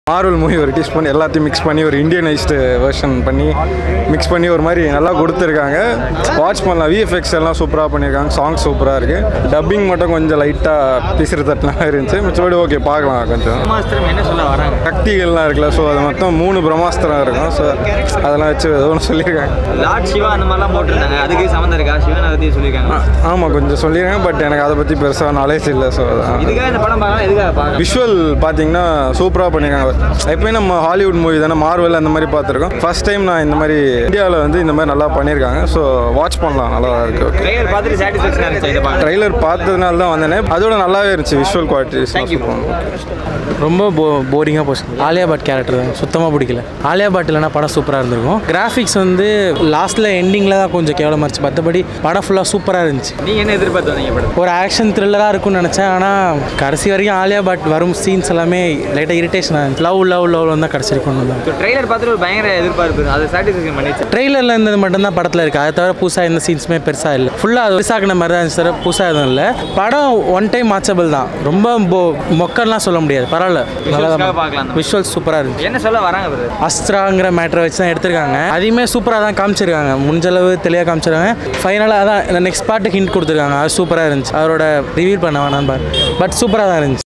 Marvel movie ஒரு tease பண்ணி எல்லாத்தையும் மிக்ஸ் பண்ணி ஒரு இந்தியனைஸ்டு வெர்ஷன் பண்ணி மிக்ஸ் பண்ணி ஒரு மாதிரி நல்லா கொடுத்துருக்காங்க. வாட்ச் பண்ணலாம். விஎஃப்எக்ஸ் எல்லாம் சூப்பராக பண்ணியிருக்காங்க. சாங்ஸ் சூப்பராக இருக்குது. டப்பிங் மட்டும் கொஞ்சம் லைட்டாக பிசுறு தட்டலாம் இருந்துச்சு. மிச்சபடி ஓகே பார்க்கலாம். கொஞ்சம் என்ன சொல்ல வராங்க சக்திகள்லாம் இருக்குல்ல, ஸோ அது மொத்தம் 3 பிரம்மாஸ்திரம் இருக்கும். ஸோ அதெல்லாம் வச்சு ஏதோ ஒன்று சொல்லியிருக்காங்க. லார்ட் சிவா அந்த மாதிரிலாம் போட்டிருந்தாங்க. அதுக்கு சம்மந்தம் இருக்கா? சிவனை பற்றி சொல்லியிருக்காங்க. ஆமாம் கொஞ்சம் சொல்லியிருக்காங்க. பட் எனக்கு அதை பற்றி பெருசாக நாலேஜ் இல்லை. ஸோ இதுக்காக இந்த படம் பார்க்கலாம். எதுக்காக பார்க்கலாம்? விஷுவல் பார்த்தீங்கன்னா சூப்பராக பண்ணியிருக்காங்க. எப்போயும் நம்ம ஹாலிவுட் மூவி தானே, மார்வல் அந்த மாதிரி பார்த்துருக்கோம். ஃபர்ஸ்ட் டைம் நான் இந்த மாதிரி இந்தியாவில் வந்து இந்த மாதிரி நல்லா பண்ணியிருக்காங்க. ஸோ வாட்ச் பண்ணலாம். நல்லா இருக்குது. ஓகே, ட்ரெய்லர் பார்த்துட்டு சாட்டிஸ்ஃபேக்ஷனாக இருந்துச்சு. ட்ரெய்லர் பார்த்ததுனால தான் வந்தேனே. அதோட நல்லாவே இருந்துச்சு. விஷுவல் குவாலிட்டிஸ் ரொம்ப போரிங்காக போச்சு. ஆலியா பட் கேரக்டர் தான் சுத்தமாக பிடிக்கல. ஆலியா பட் இல்லைனா படம் சூப்பராக இருந்திருக்கும். கிராஃபிக்ஸ் வந்து லாஸ்ட்டில் எண்டிங்கில் தான் கொஞ்சம் கேவலமாக இருந்துச்சு. மற்றபடி படம் ஃபுல்லாக சூப்பராக இருந்துச்சு. நீங்கள் என்ன எதிர்பார்த்து வந்தீங்க படம்? ஒரு ஆக்ஷன் த்ரில்லராக இருக்கும்னு நினச்சேன். ஆனால் கடைசி வரைக்கும் ஆலியா பட் வரும் சீன்ஸ் எல்லாமே லைட்டாக இரிட்டேஷன் ஆகும். லவ் தான் கடைசி வரைக்கும் தான். ட்ரெய்லர் பார்த்துட்டு ஒரு பயங்கர எதிர்பார்ப்பு. அதை சாட்டிஸ்ஃபேக்ஷன் பண்ணிச்சு. ட்ரெய்லரில் இருந்தது மட்டும்தான் படத்தில் இருக்குது. அதை தவிர புதுசாக எந்த சீன்ஸுமே பெருசாக இல்லை. ஃபுல்லாக அது பெருசாக்கின மாதிரி தான் இருந்துச்சு. புதுசாக எதுவும் இல்லை. படம் ஒன் டைம் வாட்சபிள் தான். ரொம்ப மொக்கர்லாம் சொல்ல முடியாது. பரவாயில்ல, நல்லா பார்க்கலாம். விஷுவல்ஸ் சூப்பராக இருந்துச்சு. என்ன சொல்ல வராங்க? அஸ்த்ராங்கிற மேட்டரை வச்சு தான் எடுத்திருக்காங்க. அதையுமே சூப்பராக தான் காமிச்சிருக்காங்க. முடிஞ்சளவு தெளிவாக காமிச்சிருக்காங்க. ஃபைனலாக அதான் இந்த நெக்ஸ்ட் பார்ட்டுக்கு ஹிண்ட் கொடுத்துருக்காங்க. அது சூப்பராக இருந்துச்சு. அவரோட ரிவீல் பண்ண வேணாம் பட் சூப்பராக தான் இருந்துச்சு.